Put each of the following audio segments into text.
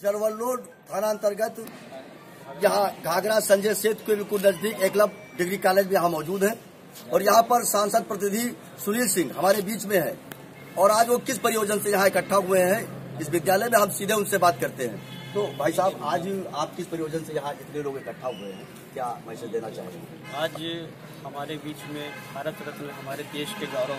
सरवल्लोड थाना अंतर्गत यहाँ घाघरा संजय सेतु के बिल्कुल नजदीक एकलव्य डिग्री कॉलेज में यहाँ मौजूद है और यहाँ पर सांसद प्रतिनिधि सुनील सिंह हमारे बीच में है और आज वो किस प्रयोजन से यहाँ इकट्ठा हुए हैं इस विद्यालय में, हम सीधे उनसे बात करते हैं। तो भाई साहब, आज आप किस प्रयोजन से यहाँ इतने लोग इकट्ठा हुए हैं, क्या मैसेज देना चाहेंगे? आज हमारे बीच में भारत रत्न हमारे देश के गौरव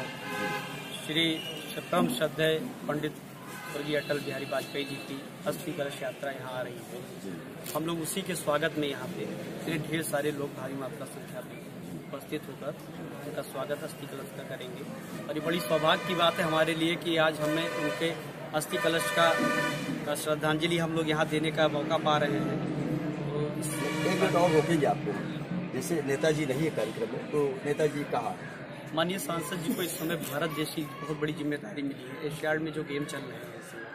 श्री परम श्रद्धेय पंडित स्वर्गीय अटल बिहारी वाजपेयी जी की अस्थि कलश यात्रा यहाँ आ रही है। हम लोग उसी के स्वागत में यहाँ पे इतने ढेर सारे लोग भारी मात्रा संख्या में उपस्थित होकर उनका स्वागत अस्थि कलश का करेंगे और ये बड़ी सौभाग्य की बात है हमारे लिए कि आज हमें उनके अस्थि कलश का श्रद्धांजलि हम लोग यहाँ देने का मौका पा रहे हैं। तो एक मिनट और रोकेंगे आपको, जैसे नेताजी नहीं है कार्यक्रम में, तो नेताजी कहाँ? माननीय सांसद जी को इस समय भारत देश की बहुत बड़ी जिम्मेदारी मिली है। एशियाड में जो गेम चल रहे हैं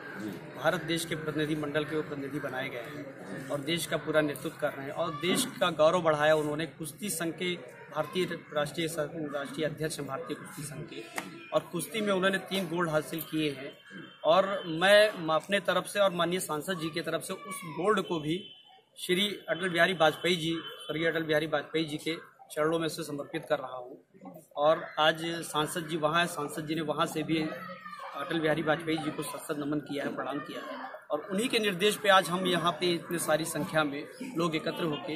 भारत देश के प्रतिनिधि मंडल के वो प्रतिनिधि बनाए गए हैं और देश का पूरा नेतृत्व कर रहे हैं और देश का गौरव बढ़ाया उन्होंने। कुश्ती संघ के भारतीय राष्ट्रीय अध्यक्ष हैं भारतीय कुश्ती संघ के और कुश्ती में उन्होंने 3 गोल्ड हासिल किए हैं और मैं अपने तरफ से और माननीय सांसद जी की तरफ से उस गोल्ड को भी श्री अटल बिहारी वाजपेयी जी स्वर्गीय अटल बिहारी वाजपेयी जी के चरणों में से समर्पित कर रहा हूँ। और आज सांसद जी वहाँ है, सांसद जी ने वहाँ से भी अटल बिहारी वाजपेयी जी को सत्सद नमन किया है, प्रणाम किया है और उन्हीं के निर्देश पे आज हम यहाँ पे इतने सारी संख्या में लोग एकत्र होकर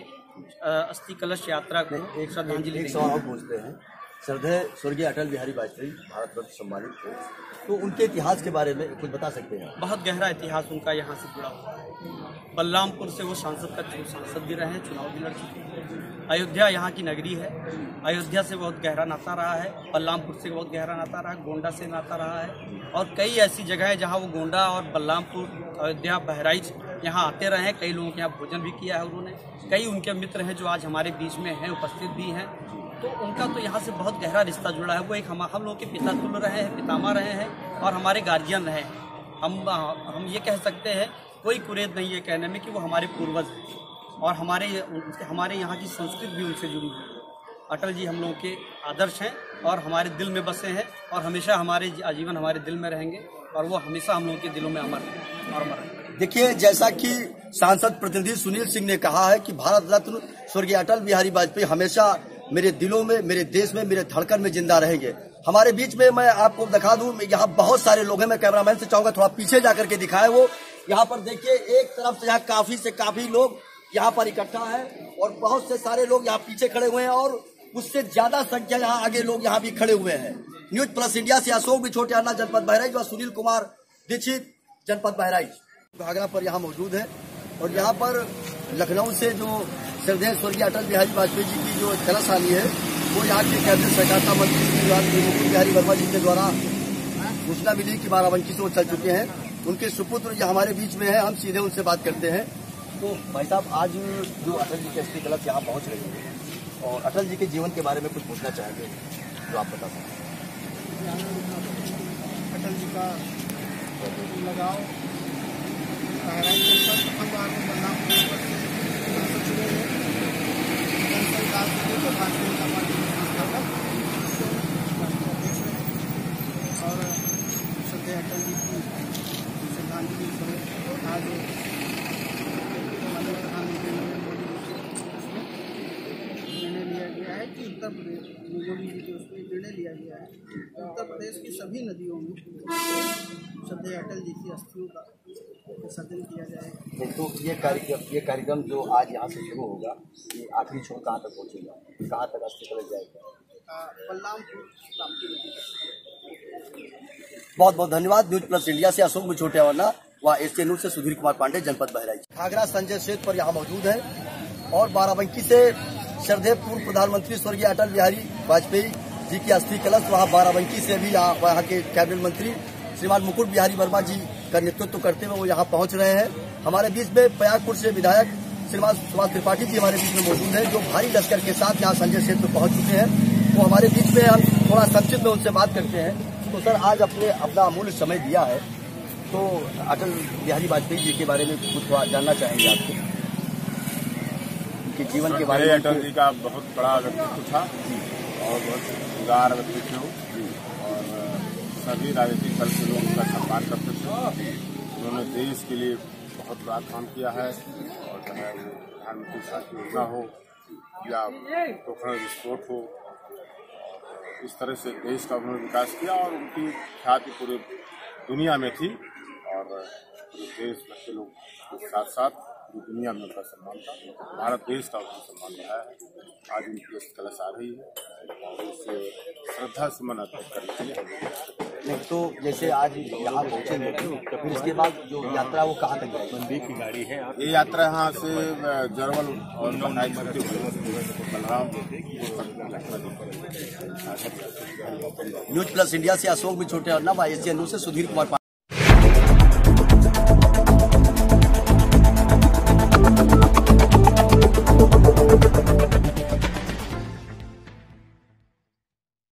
अस्थि कलश यात्रा को एक श्रद्धांजलि। एक सवाल पूछते हैं, श्रद्धेय स्वर्गीय अटल बिहारी वाजपेयी भारत रत्न सम्मानित थे, तो उनके इतिहास के बारे में कुछ बता सकते हैं? बहुत गहरा इतिहास उनका यहाँ से जुड़ा हुआ है। बलरामपुर से वो सांसद भी रहे हैं, चुनाव भी लड़ चुके हैं। अयोध्या यहाँ की नगरी है, अयोध्या से बहुत गहरा नाता रहा है, बलरामपुर से बहुत गहरा नाता रहा है, गोंडा से नाता रहा है और कई ऐसी जगह है जहाँ वो गोंडा और बलरामपुर, अयोध्या, बहराइच यहाँ आते रहे हैं। कई लोगों के यहाँ भोजन भी किया है उन्होंने। कई उनके मित्र हैं जो आज हमारे बीच में हैं, उपस्थित भी हैं, तो उनका तो यहाँ से बहुत गहरा रिश्ता जुड़ा है। वो एक हम लोगों के पिता तुल्य रहे हैं, पितामह रहे हैं और हमारे गार्जियन रहे हैं। हम ये कह सकते हैं, कोई कुरेद नहीं है कहने में कि वो हमारे पूर्वज हैं और हमारे यहाँ की संस्कृति भी उनसे जुड़ी हुई है। अटल जी हम लोगों के आदर्श हैं और हमारे दिल में बसे हैं और हमेशा हमारे आजीवन हमारे दिल में रहेंगे और वो हमेशा हम लोगों के दिलों में अमर हैं। देखिए, जैसा कि सांसद प्रतिनिधि सुनील सिंह ने कहा है कि भारत रत्न स्वर्गीय अटल बिहारी वाजपेयी हमेशा मेरे दिलों में, मेरे देश में, मेरे धड़कन में जिंदा रहेंगे। हमारे बीच में मैं आपको दिखा दूं, यहाँ बहुत सारे लोग हैं। मैं कैमरामैन से चाहूंगा थोड़ा पीछे जाकर के दिखाए। वो यहाँ पर देखिए, एक तरफ से यहाँ काफी लोग यहाँ पर इकट्ठा है और बहुत से सारे लोग यहाँ पीछे खड़े हुए हैं और उससे ज्यादा संख्या यहाँ आगे लोग यहाँ भी खड़े हुए हैं। न्यूज प्लस इंडिया से अशोक बिछोटे, अन्ना, जनपद बहराइच व सुनील कुमार दीक्षित, जनपद बहराइच। घाघरा पर यहाँ मौजूद है और यहाँ पर लखनऊ से जो श्रद्धेय स्वर्गीय अटल बिहारी वाजपेयी जी की जो कलश आनी है, वो यहाँ के कैबिनेट सहकारिता मंत्री मुकुट बिहारी वर्मा जी के द्वारा सूचना मिली कि बाराबंकी से वो चल चुके हैं। उनके सुपुत्र जो हमारे बीच में है, हम सीधे उनसे बात करते हैं। तो भाई साहब, आज जो अटल जी के अस्थि कलश यहाँ पहुँच रही है और अटल जी के जीवन के बारे में कुछ पूछना चाहेंगे जो आप बता सकते हैं? अटल जी का लगाव बहराइच जनपद प्रथम बार में बलरामपुर से जुड़े हुए जनसंघ राजनीति को भारतीय जनता पार्टी के संस्थापक और श्रद्धेय अटल जी की श्रद्धांजलि स्वरूप आज माननीय प्रधानमंत्री नरेंद्र मोदी जी से निर्णय लिया गया है कि उत्तर प्रदेश मोदी जी के उसमें निर्णय लिया गया है उत्तर प्रदेश की सभी नदियों में श्रद्धेय अटल जी की अस्थियों का विसर्जन किया जाएगा। तो ये कार्यक्रम जो आज यहाँ से शुरू होगा, ये आखिरी छोर कहाँ तक पहुँचेगा, कहाँ तक अस्थि कलश जाएगा? बलरामपुर राप्ती नदी। बहुत बहुत धन्यवाद। न्यूज प्लस इंडिया से अशोक बिछोटे, वरना व एशियन न्यूज से सुधीर कुमार पांडे, जनपद बहराइच। घाघरा संजय सेतु पर यहाँ मौजूद है और बाराबंकी से श्रद्धेय पूर्व प्रधानमंत्री स्वर्गीय अटल बिहारी वाजपेयी जी की अस्थि कलश, वहाँ बाराबंकी से भी वहाँ के कैबिनेट मंत्री श्रीमान मुकुट बिहारी वर्मा जी का नेतृत्व करते हुए वो यहाँ पहुँच रहे हैं। हमारे बीच में प्रयागपुर से विधायक श्रीमान सुभाष त्रिपाठी जी हमारे बीच में मौजूद हैं, जो भारी लश्कर के साथ यहाँ संजय सेतु पर पहुँच चुके हैं। वो हमारे बीच में, हम थोड़ा संक्षिप्त में उनसे बात करते हैं। तो सर, आज अपना अमूल्य समय दिया है, तो अटल बिहारी वाजपेयी जी के बारे में कुछ जानना चाहेंगे आपको, उनके जीवन के बारे में? अटल जी का बहुत बड़ा व्यक्तित्व था और बहुत उदार व्यक्तित्व और सभी राजनीतिक दल के लोग उनका सम्मान करते थे। उन्होंने देश के लिए बहुत बड़ा काम किया है। और जो है वो प्रधानमंत्री शासन योजना हो या पोखरण विस्फोट हो, इस तरह से देश का उन्होंने विकास किया और उनकी ख्याति पूरे दुनिया में थी और पूरे देश भर के लोग के साथ साथ पूरी दुनिया में उनका सम्मान था। भारत देश का उनका सम्मान रहा है। आज उनकी अस्थि कलश आ रही है और इससे श्रद्धा सुमन अर्पित करने के लिए हम लोग नहीं तो जैसे आज यहाँ पहुँचेंगे फिर इसके बाद जो यात्रा वो कहाँ तक जाएगी? मंदिर की गाड़ी है। ये यात्रा यहाँ से जरवल और बलराम न्यूज प्लस इंडिया से अशोक भी छोटे और नव एशियन न्यूज से सुधीर कुमार।